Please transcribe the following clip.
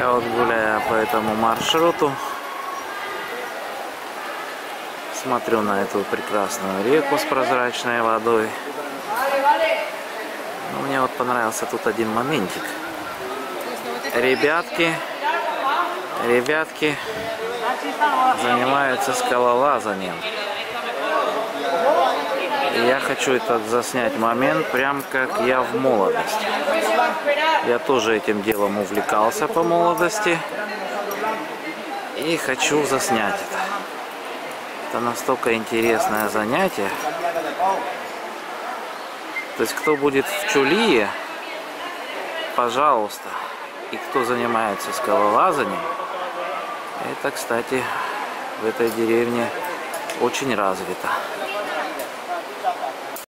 Я вот гуляю по этому маршруту, смотрю на эту прекрасную реку с прозрачной водой. Но мне вот понравился тут один моментик. Ребятки занимаются скалолазанием. И я хочу этот заснять момент, прям как я в молодости. Я тоже этим делом увлекался по молодости. И хочу заснять это. Это настолько интересное занятие. То есть, кто будет в Чулие, пожалуйста. И кто занимается скалолазанием, это, кстати, в этой деревне очень развито.